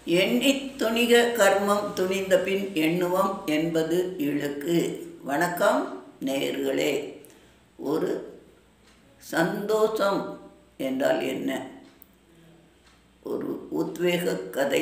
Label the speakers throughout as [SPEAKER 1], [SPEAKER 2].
[SPEAKER 1] எண்ணித் துணிக கர்மம் துணிந்த பின் எண்ணுவம் என்பது இழுக்கு. வணக்கம் நேயர்களே. ஒரு சந்தோஷம் என்றால் என்ன? ஒரு உத்வேக கதை.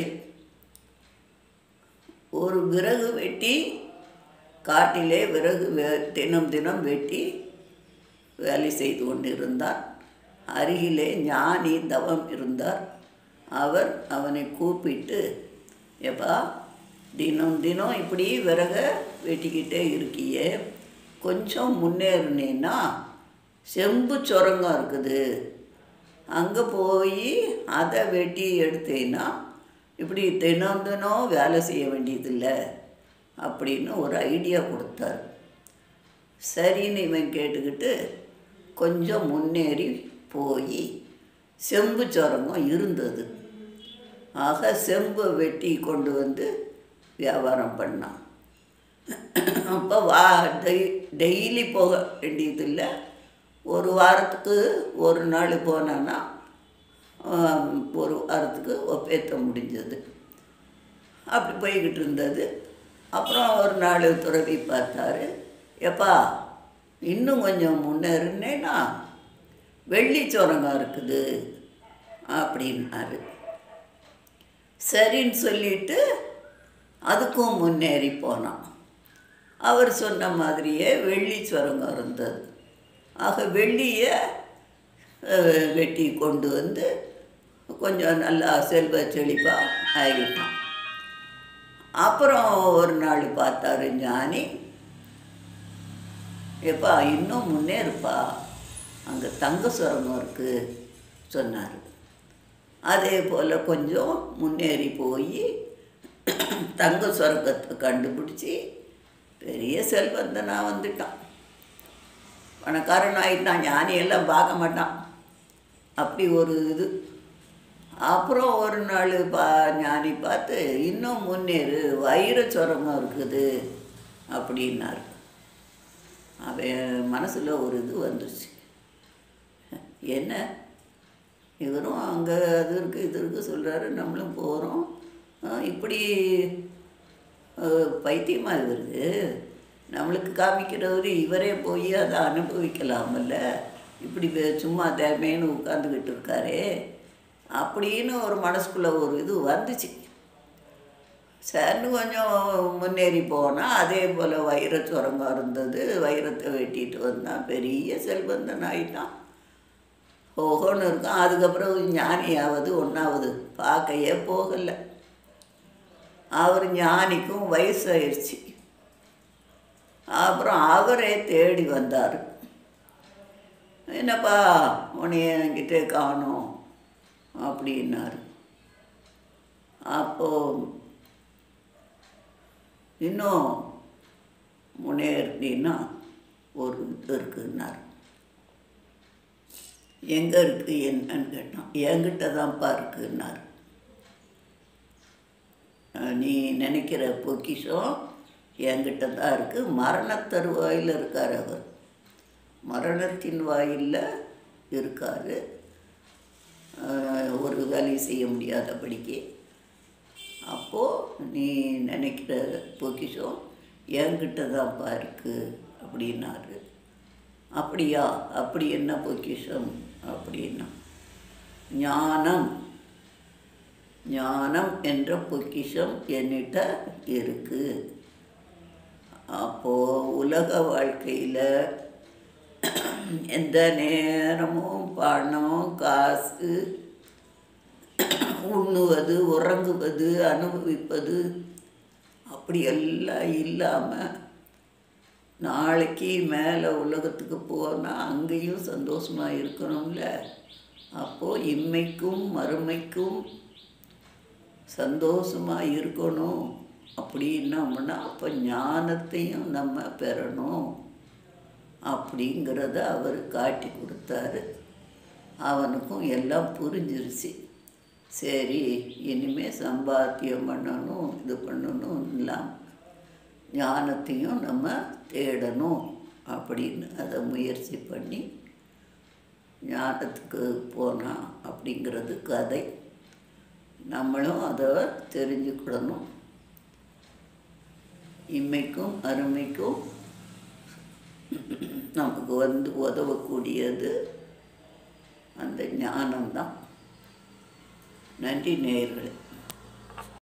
[SPEAKER 1] ஒரு விறகு வெட்டி காட்டிலே விறகு தினம் தினம் வெட்டி வேலை செய்து கொண்டிருந்தார். அருகிலே ஞானி தவம் இருந்தார். அவர் அவனை கூப்பிட்டு, எப்பா, தினம் தினம் இப்படி விறகை வெட்டிக்கிட்டே இருக்கியே, கொஞ்சம் முன்னேறினேன்னா செம்பு சுரங்கம் இருக்குது, அங்கே போய் அதை வெட்டி எடுத்தேன்னா இப்படி தினம் தினம் வேலை செய்ய வேண்டியதில்லை அப்படின்னு ஒரு ஐடியா கொடுத்தார். சரின்னு இவன் கேட்டுக்கிட்டு கொஞ்சம் முன்னேறி போய் செம்பு சுரங்கம் இருந்தது. ஆக செம்பு வெட்டி கொண்டு வந்து வியாபாரம் பண்ணான். அப்போ டெய்லி போக வேண்டியதில்லை, ஒரு வாரத்துக்கு ஒரு நாள் போனான்னா ஒரு வாரத்துக்கு ஒப்பேற்ற முடிஞ்சது. அப்படி போய்கிட்டு இருந்தது. அப்புறம் ஒரு நாள் துறவி பார்த்தாரு. எப்பா, இன்னும் கொஞ்சம் முன்னேறினேன்னா வெள்ளி சுரங்கம் இருக்குது அப்படின்னாரு. சரின்னு சொல்லிட்டு அதுக்கும் முன்னேறி போனான். அவர் சொன்ன மாதிரியே வெள்ளி சுரங்கம் இருந்தது. ஆக வெள்ளியை வெட்டி கொண்டு வந்து கொஞ்சம் நல்லா செல்வ செழிப்பாக ஆகிட்டான். அப்புறம் ஒரு நாள் பார்த்தாரு ஞானி. எப்பா, இன்னும் முன்னேறுப்பா, அங்கே தங்க சுரங்கம் இருக்குது சொன்னார். அதே போல் கொஞ்சம் முன்னேறி போய் தங்க சுரங்கத்தை கண்டுபிடிச்சி பெரிய செல்வந்தனாக வந்துட்டான். பணக்காரன் ஆகிட்டான். ஞானியெல்லாம் பார்க்க மாட்டான், அப்படி ஒரு இது. அப்புறம் ஒரு நாள் ஞானி பார்த்து, இன்னும் முன்னேறு, வைர சுரங்கம் இருக்குது அப்படின்னாரு. அவன் மனசில் ஒரு இது வந்துருச்சு. என்ன, இவரும் அங்கே அது இருக்குது இது இருக்குது சொல்கிறாரு, நம்மளும் போகிறோம், இப்படி பைத்தியமாக இவருக்கு, நம்மளுக்கு காமிக்கிறவர் இவரே போய் அதை அனுபவிக்கலாமல்ல, இப்படி சும்மா தேவைன்னு உட்காந்துக்கிட்டு இருக்காரே அப்படின்னு ஒரு மனசுக்குள்ளே ஒரு இது வந்துச்சு. சரின்னு கொஞ்சம் முன்னேறி போனால் அதே போல் வைர சுரங்கம் இருந்தது. வைரத்தை வெட்டிட்டு வந்தான், பெரிய செல்வந்தன் ஆகிட்டான். ஓஹோன்னு இருக்கும். அதுக்கப்புறம் ஞானியாவது ஒன்றாவது பார்க்கையே போகலை. அவர் ஞானிக்கும் வயசாயிடுச்சு. அப்புறம் அவரே தேடி வந்தார். என்னப்பா, உன்னைய என்கிட்ட காணோம் அப்படின்னாரு. அப்போது இன்னும் முன்னேறினா ஒரு இது இருக்குன்னார். எங்கே இருக்குது என்னன்னு கேட்டான். என்கிட்ட தான்ப்பா இருக்குன்னார். நீ நினைக்கிற பொக்கிஷம் என்கிட்ட தான் இருக்குது. மரணத்தருவாயில் இருக்கார் அவர், மரணத்தின் வாயிலில் இருக்கார். ஒரு வேலை செய்ய முடியாதபடிக்கு. அப்போது நீ நினைக்கிற பொக்கிஷம் என்கிட்ட தான்ப்பா இருக்குது அப்படின்னாரு. அப்படியா, அப்படி என்ன பொக்கிஷம் அப்படின்னா, ஞானம், ஞானம் என்ற பொக்கிஷம் என்னிட்ட இருக்குது. அப்போது உலக வாழ்க்கையில் எந்த நேரமும் பணம், காசு, உண்ணுவது, உறங்குவது, அனுபவிப்பது அப்படியெல்லாம் இல்லாமல் நாளைக்கு மேலே உலகத்துக்கு போனால் அங்கேயும் சந்தோஷமாக இருக்கணும்ல. அப்போது இம்மைக்கும் மறுமைக்கும் சந்தோஷமாக இருக்கணும் அப்படின்னோம்னா அப்போ ஞானத்தையும் நம்ம பெறணும் அப்படிங்கிறத அவர் காட்டி கொடுத்தாரு. அவனுக்கும் எல்லாம் புரிஞ்சிருச்சு. சரி, இனிமேல் சம்பாத்தியம் பண்ணணும், இது பண்ணணும் இல்லாமல் ஞானத்தையும் நம்ம தேடணும் அப்படின்னு அதை முயற்சி பண்ணி ஞானத்துக்கு போனான் அப்படிங்கிறது கதை. நம்மளும் அதை தெரிஞ்சுக்கிடணும். இம்மைக்கும் அருமைக்கும் நமக்கு உதவக்கூடியது அந்த ஞானம்தான். நன்றி நேயர்களே.